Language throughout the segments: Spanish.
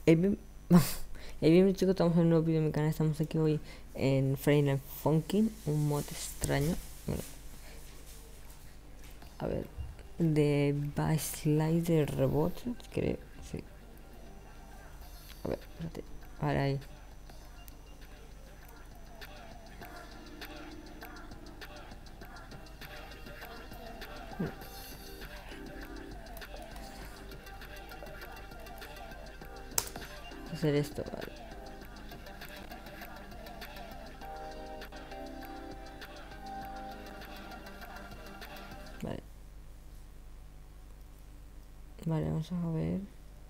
Bien, bien chicos, estamos en un nuevo video de mi canal. Estamos aquí hoy en Frame Funkin, un mod extraño. Bueno, a ver, de Slider Robot, creo, sí. A ver, espérate, ahora ahí. Hacer esto, vale. Vale, vale, vamos a ver.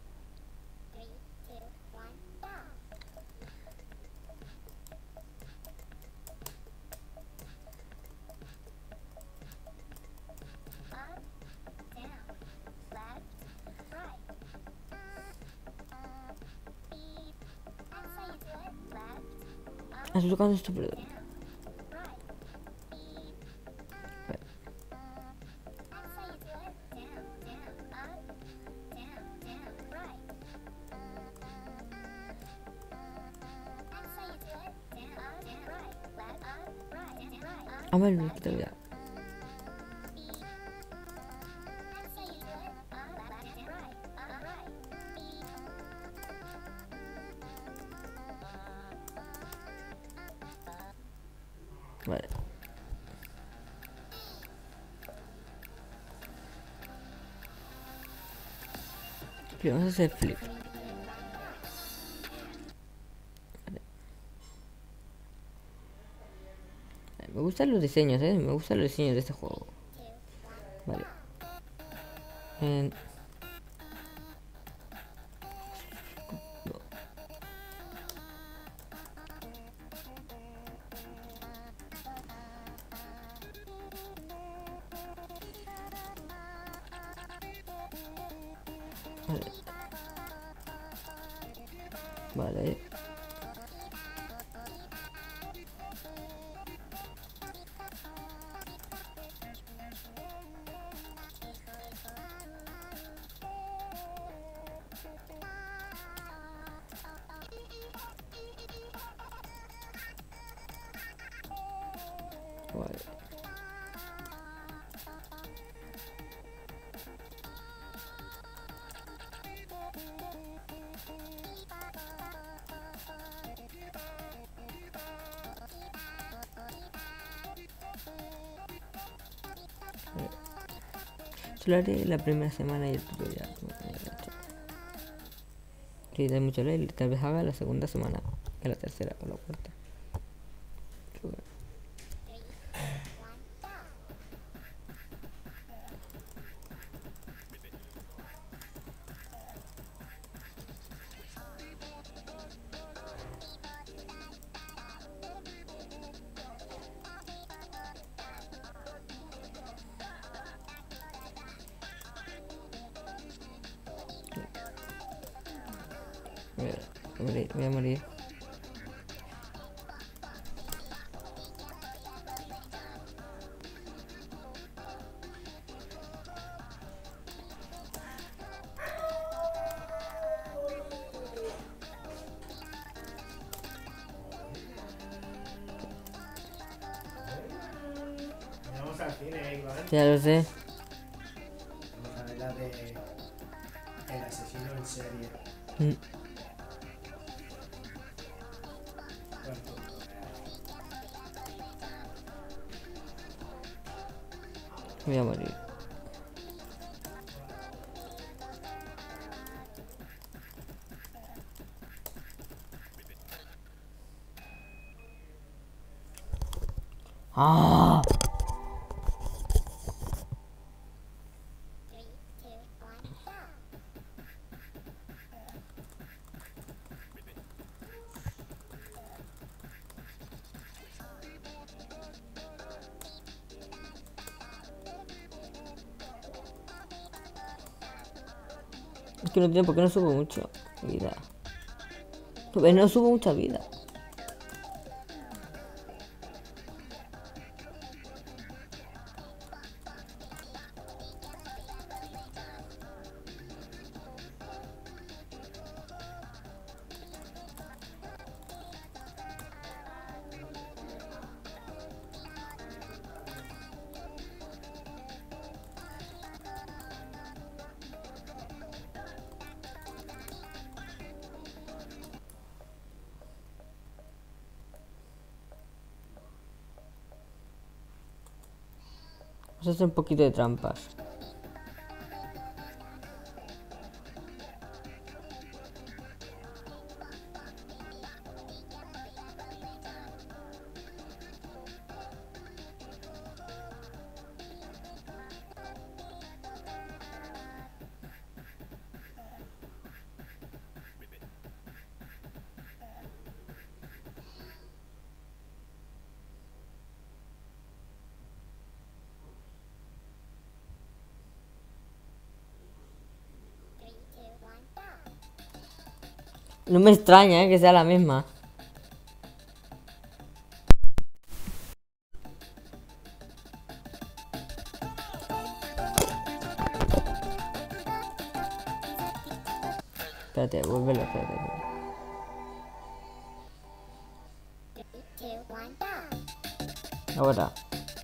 Estoy tocando esto, pero... Ah, vale, no, quita ya. Vale. Primero vamos a hacer flip. Me gustan los diseños, me gustan los diseños de este juego. Vale. Vale. Vale. Solo haré la primera semana y el tutorial. Si da mucho leer, tal vez haga la segunda semana, que la tercera o la cuarta. Voy a morir. Vamos al cine, Iván. Ya lo sé. Vamos a ver la de El asesino en serie. Voy a morir. ¡Ah! Es que no entiendo por qué no subo mucho vida. Porque no subo mucha vida. Vamos a hacer un poquito de trampas. No me extraña, que sea la misma. Espérate, vuélvelo, espérate. Ahora.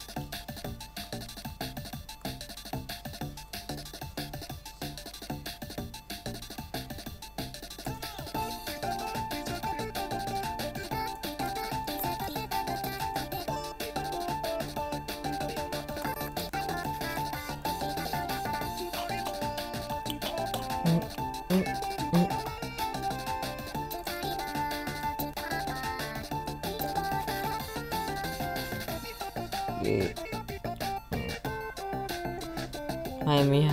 Madre mía.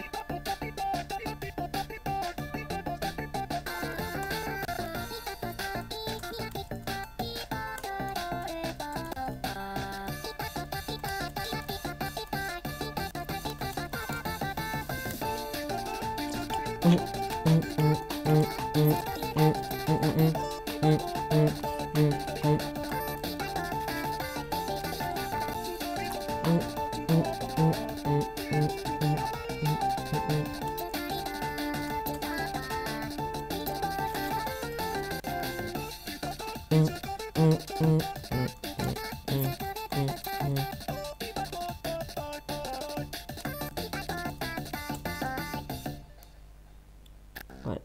Vale.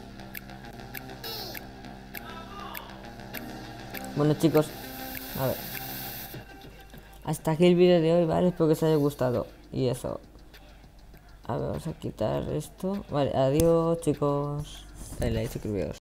Bueno chicos, a ver, hasta aquí el vídeo de hoy, ¿vale? Espero que os haya gustado. Y eso, a ver, vamos a quitar esto. Vale, adiós chicos. Dale like, suscribiros.